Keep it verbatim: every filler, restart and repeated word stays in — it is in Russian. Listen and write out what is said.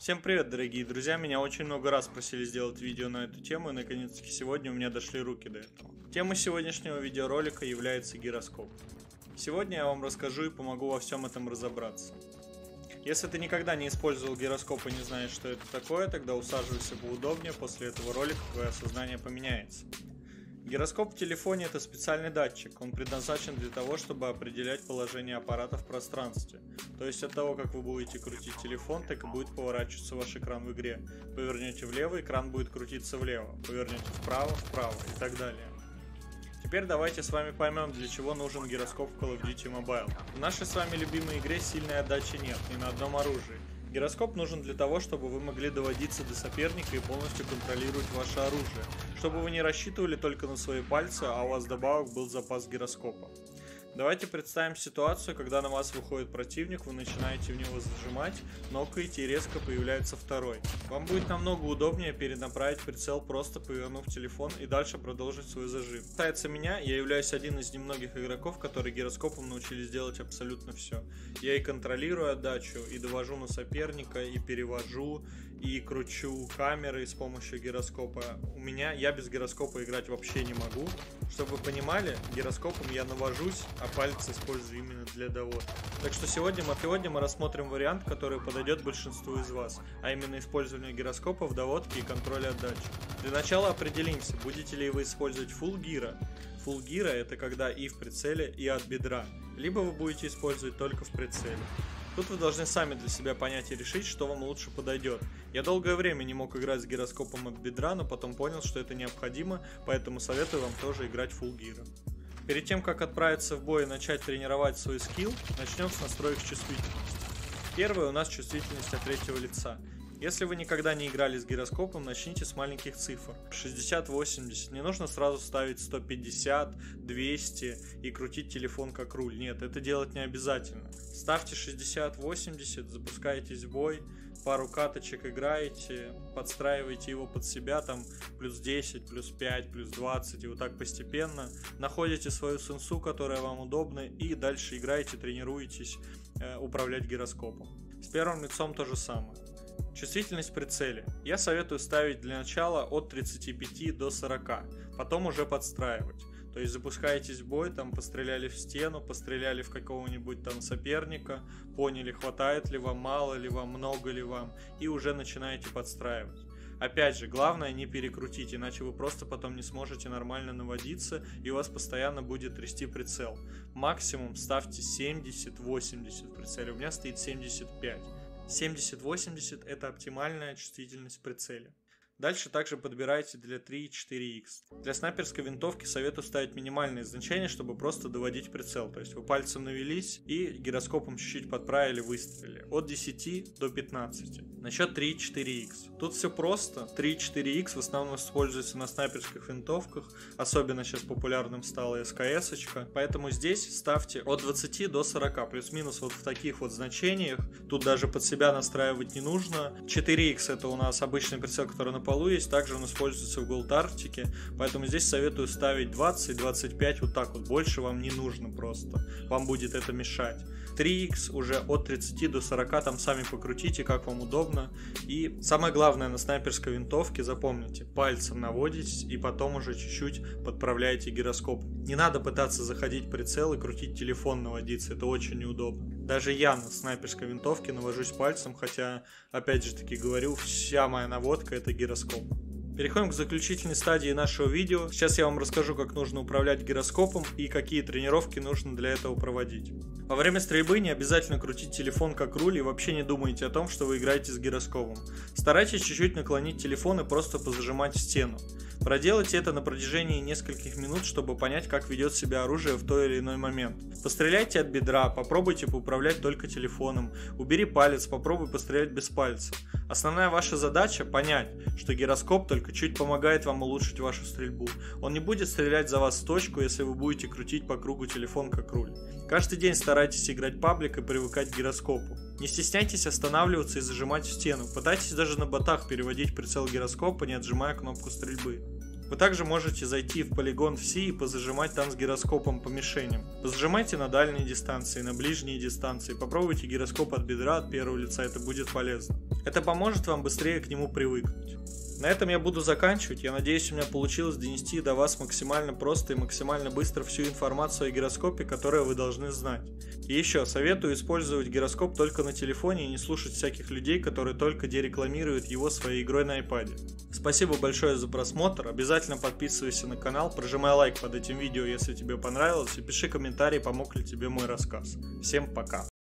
Всем привет, дорогие друзья, меня очень много раз просили сделать видео на эту тему, и наконец-таки сегодня у меня дошли руки до этого. Тема сегодняшнего видеоролика является гироскоп. Сегодня я вам расскажу и помогу во всем этом разобраться. Если ты никогда не использовал гироскоп и не знаешь, что это такое, тогда усаживайся поудобнее, после этого ролика твое сознание поменяется. Гироскоп в телефоне — это специальный датчик, он предназначен для того, чтобы определять положение аппарата в пространстве. То есть от того, как вы будете крутить телефон, так и будет поворачиваться ваш экран в игре. Повернете влево, экран будет крутиться влево, повернете вправо, вправо и так далее. Теперь давайте с вами поймем, для чего нужен гироскоп в Call of Duty Mobile. В нашей с вами любимой игре сильной отдачи нет, ни на одном оружии. Гироскоп нужен для того, чтобы вы могли доводиться до соперника и полностью контролировать ваше оружие, чтобы вы не рассчитывали только на свои пальцы, а у вас добавок был запас гироскопа. Давайте представим ситуацию, когда на вас выходит противник, вы начинаете в него зажимать, нокаете и резко появляется второй. Вам будет намного удобнее перенаправить прицел, просто повернув телефон и дальше продолжить свой зажим. Что касается меня, я являюсь один из немногих игроков, которые гироскопом научились делать абсолютно все. Я и контролирую отдачу, и довожу на соперника, и перевожу, и кручу камеры с помощью гироскопа. У меня, я без гироскопа играть вообще не могу. Чтобы вы понимали, гироскопом я навожусь, а пальцы использую именно для доводки. Так что сегодня мы, сегодня мы рассмотрим вариант, который подойдет большинству из вас, а именно использование гироскопа в доводке и контроле отдачи. Для начала определимся, будете ли вы использовать Full Gyro. Full Gyro — это когда и в прицеле, и от бедра, либо вы будете использовать только в прицеле. Тут вы должны сами для себя понять и решить, что вам лучше подойдет. Я долгое время не мог играть с гироскопом от бедра, но потом понял, что это необходимо, поэтому советую вам тоже играть Full Gyro. Перед тем, как отправиться в бой и начать тренировать свой скилл, начнем с настроек чувствительности. Первое у нас чувствительность от третьего лица. Если вы никогда не играли с гироскопом, начните с маленьких цифр. шестьдесят восемьдесят. Не нужно сразу ставить сто пятьдесят, двести и крутить телефон как руль. Нет, это делать не обязательно. Ставьте шестьдесят восемьдесят, запускаетесь в бой, пару каточек играете, подстраиваете его под себя, там плюс десять, плюс пять, плюс двадцать, и вот так постепенно. Находите свою сенсу, которая вам удобна, и дальше играете, тренируетесь э, управлять гироскопом. С первым лицом то же самое. Чувствительность в прицеле. Я советую ставить для начала от тридцати пяти до сорока, потом уже подстраивать. То есть запускаетесь в бой, там постреляли в стену, постреляли в какого-нибудь там соперника, поняли, хватает ли вам, мало ли вам, много ли вам, и уже начинаете подстраивать. Опять же, главное не перекрутить, иначе вы просто потом не сможете нормально наводиться, и у вас постоянно будет трясти прицел. Максимум ставьте семьдесят-восемьдесят в прицеле, у меня стоит семьдесят пять. семьдесят-восемьдесят — это оптимальная чувствительность в прицеле. Дальше также подбирайте для три и четыре икс. Для снайперской винтовки советую ставить минимальные значения, чтобы просто доводить прицел. То есть вы пальцем навелись и гироскопом чуть-чуть подправили, выстрелили. От десяти до пятнадцати. На счет три и четыре икс. Тут все просто. три и четыре икс в основном используется на снайперских винтовках. Особенно сейчас популярным стала эс ка эс-очка. Поэтому здесь ставьте от двадцати до сорока. Плюс-минус вот в таких вот значениях. Тут даже под себя настраивать не нужно. четыре икс — это у нас обычный прицел, который на полу есть, также он используется в Gold Arctic, поэтому здесь советую ставить двадцать-двадцать пять, вот так вот, больше вам не нужно просто, вам будет это мешать. три икс уже от тридцати до сорока, там сами покрутите, как вам удобно. И самое главное на снайперской винтовке, запомните, пальцем наводитесь и потом уже чуть-чуть подправляете гироскоп. Не надо пытаться заходить в прицел и крутить телефон, наводиться, это очень неудобно. Даже я на снайперской винтовке навожусь пальцем, хотя, опять же таки говорю, вся моя наводка — это гироскоп. Переходим к заключительной стадии нашего видео. Сейчас я вам расскажу, как нужно управлять гироскопом и какие тренировки нужно для этого проводить. Во время стрельбы не обязательно крутить телефон как руль и вообще не думайте о том, что вы играете с гироскопом. Старайтесь чуть-чуть наклонить телефон и просто позажимать в стену. Проделайте это на протяжении нескольких минут, чтобы понять, как ведет себя оружие в той или иной момент. Постреляйте от бедра, попробуйте поуправлять только телефоном. Убери палец, попробуй пострелять без пальца. Основная ваша задача — понять, что гироскоп только чуть помогает вам улучшить вашу стрельбу. Он не будет стрелять за вас в точку, если вы будете крутить по кругу телефон как руль. Каждый день старайтесь играть паблик и привыкать к гироскопу. Не стесняйтесь останавливаться и зажимать в стену. Пытайтесь даже на ботах переводить прицел гироскопа, не отжимая кнопку стрельбы. Вы также можете зайти в полигон в Си и позажимать там с гироскопом по мишеням. Позажимайте на дальние дистанции, на ближние дистанции. Попробуйте гироскоп от бедра, от первого лица, это будет полезно. Это поможет вам быстрее к нему привыкнуть. На этом я буду заканчивать. Я надеюсь, у меня получилось донести до вас максимально просто и максимально быстро всю информацию о гироскопе, которую вы должны знать. И еще, советую использовать гироскоп только на телефоне и не слушать всяких людей, которые только дерекламируют его своей игрой на iPad. Спасибо большое за просмотр. Обязательно подписывайся на канал, прожимай лайк под этим видео, если тебе понравилось, и пиши комментарий, помог ли тебе мой рассказ. Всем пока!